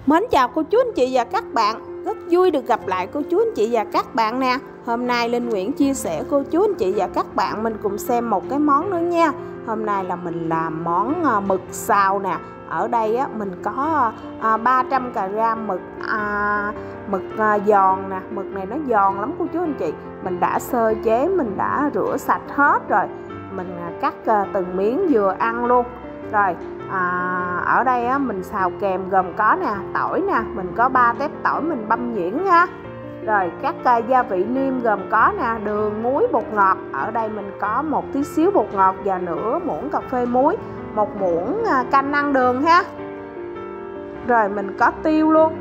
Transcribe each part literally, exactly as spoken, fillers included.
Mến chào cô chú anh chị và các bạn. Rất vui được gặp lại cô chú anh chị và các bạn nè. Hôm nay Linh Nguyễn chia sẻ cô chú anh chị và các bạn mình cùng xem một cái món nữa nha. Hôm nay là mình làm món mực xào nè. Ở đây á, mình có à, ba trăm gam mực à, mực à, giòn nè. Mực này nó giòn lắm cô chú anh chị. Mình đã sơ chế, mình đã rửa sạch hết rồi. Mình à, cắt à, từng miếng vừa ăn luôn. Rồi à, ở đây á, mình xào kèm gồm có nè, tỏi nè, mình có ba tép tỏi mình băm nhuyễn nha. Rồi các uh, gia vị nêm gồm có nè, đường, muối, bột ngọt. Ở đây mình có một tí xíu bột ngọt và nửa muỗng cà phê muối, một muỗng uh, canh ăn đường ha. Rồi mình có tiêu luôn.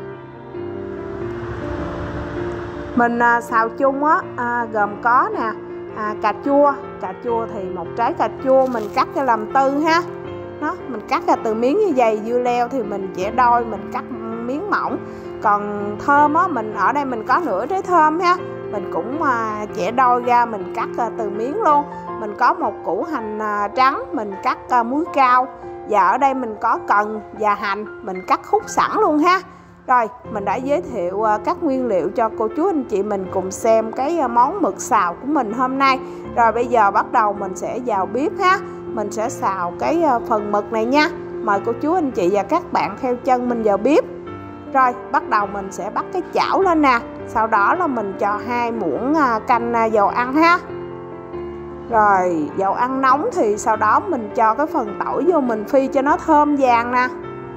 Mình uh, xào chung á uh, gồm có nè à, cà chua. Cà chua thì một trái cà chua mình cắt cho làm tư ha. Đó, mình cắt ra từ miếng như vậy. Dưa leo thì mình chẻ đôi, mình cắt miếng mỏng. Còn thơm á, mình ở đây mình có nửa trái thơm ha, mình cũng à, chẻ đôi ra, mình cắt à, từ miếng luôn. Mình có một củ hành à, trắng, mình cắt à, muối cao. Và ở đây mình có cần và hành, mình cắt khúc sẵn luôn ha. Rồi mình đã giới thiệu à, các nguyên liệu cho cô chú anh chị mình cùng xem cái à, món mực xào của mình hôm nay. Rồi bây giờ bắt đầu mình sẽ vào bếp ha. Mình sẽ xào cái à, phần mực này nha. Mời cô chú anh chị và các bạn theo chân mình vào bếp. Rồi bắt đầu mình sẽ bắt cái chảo lên nè. Sau đó là mình cho hai muỗng canh dầu ăn ha. Rồi dầu ăn nóng thì sau đó mình cho cái phần tỏi vô, mình phi cho nó thơm vàng nè.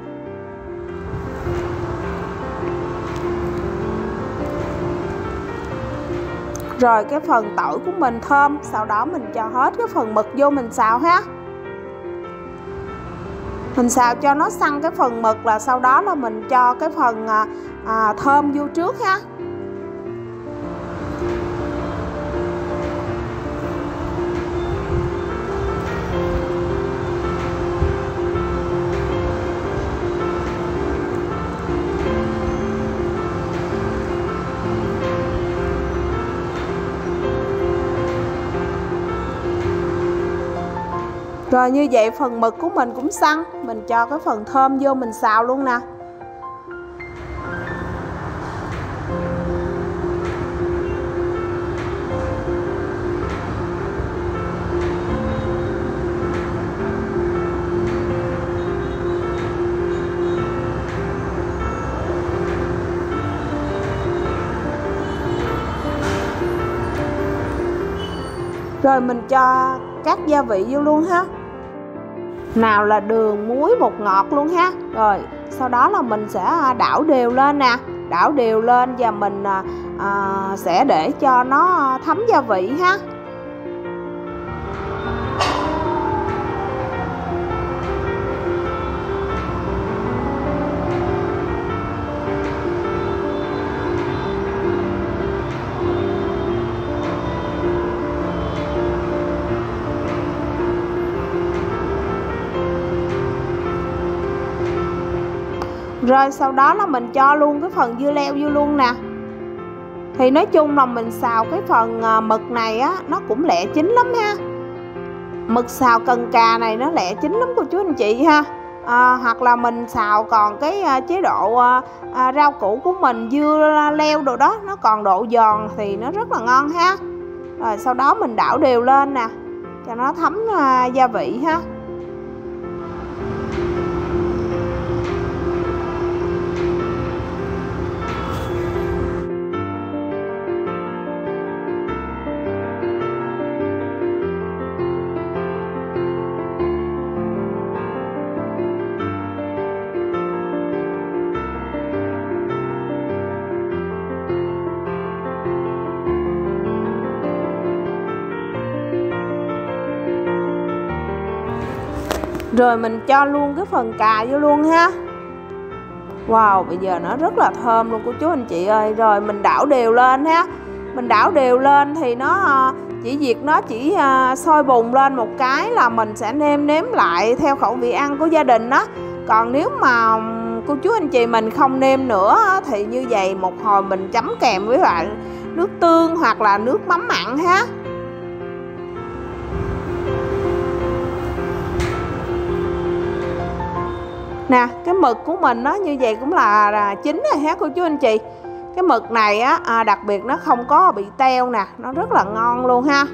Rồi cái phần tỏi của mình thơm, sau đó mình cho hết cái phần mực vô mình xào ha. Mình xào cho nó săn cái phần mực, là sau đó là mình cho cái phần à, à, thơm vô trước ha. Rồi như vậy phần mực của mình cũng săn, mình cho cái phần thơm vô mình xào luôn nè. Rồi mình cho các gia vị vô luôn ha. Nào là đường, muối, bột ngọt luôn ha. Rồi sau đó là mình sẽ đảo đều lên nè. Đảo đều lên và mình à, sẽ để cho nó thấm gia vị ha. Rồi sau đó là mình cho luôn cái phần dưa leo vô luôn nè. Thì nói chung là mình xào cái phần mực này á, nó cũng lẹ chín lắm ha. Mực xào cần cà này nó lẹ chín lắm cô chú anh chị ha. à, Hoặc là mình xào còn cái chế độ à, rau củ của mình, dưa leo đồ đó, nó còn độ giòn thì nó rất là ngon ha. Rồi sau đó mình đảo đều lên nè, cho nó thấm à, gia vị ha. Rồi mình cho luôn cái phần cà vô luôn ha. Wow, bây giờ nó rất là thơm luôn cô chú anh chị ơi. Rồi mình đảo đều lên ha. Mình đảo đều lên thì nó chỉ việc nó chỉ sôi bùng lên một cái là mình sẽ nêm nếm lại theo khẩu vị ăn của gia đình đó. Còn nếu mà cô chú anh chị mình không nêm nữa thì như vậy một hồi mình chấm kèm với lại nước tương hoặc là nước mắm mặn ha. Nè, cái mực của mình nó như vậy cũng là, là chín rồi ha cô chú anh chị. Cái mực này á à, đặc biệt nó không có bị teo nè, nó rất là ngon luôn ha.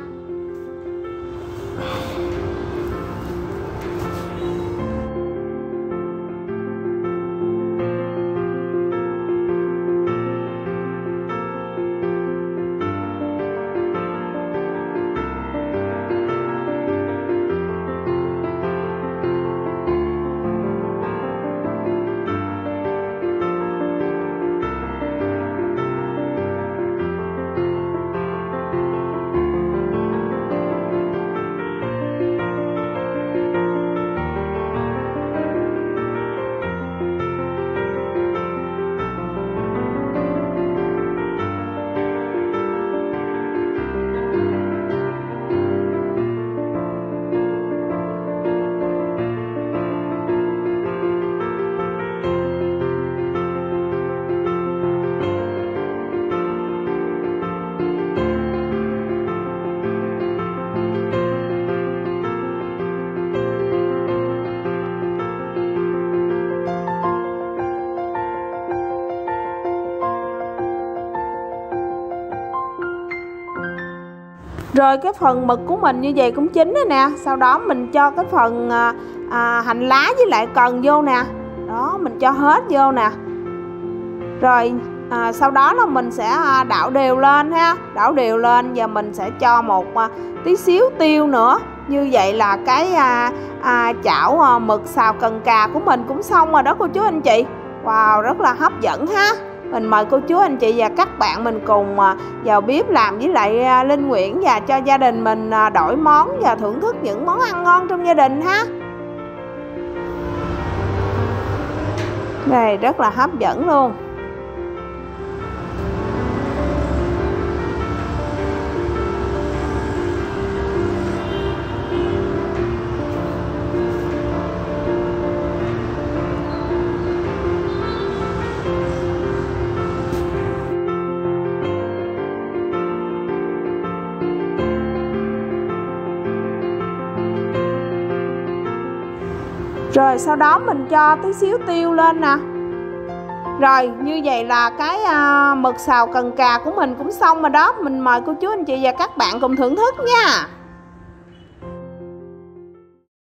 Rồi cái phần mực của mình như vậy cũng chín rồi nè. Sau đó mình cho cái phần à, à, hành lá với lại cần vô nè. Đó, mình cho hết vô nè. Rồi à, sau đó là mình sẽ đảo đều lên ha. Đảo đều lên và mình sẽ cho một à, tí xíu tiêu nữa. Như vậy là cái à, à, chảo à, mực xào cần cà của mình cũng xong rồi đó cô chú anh chị. Wow, rất là hấp dẫn ha. Mình mời cô chú anh chị và các bạn mình cùng vào bếp làm với lại Linh Nguyễn và cho gia đình mình đổi món và thưởng thức những món ăn ngon trong gia đình ha. Này rất là hấp dẫn luôn. Rồi sau đó mình cho tí xíu tiêu lên nè. Rồi như vậy là cái à, mực xào cần cà của mình cũng xong rồi đó. Mình mời cô chú anh chị và các bạn cùng thưởng thức nha.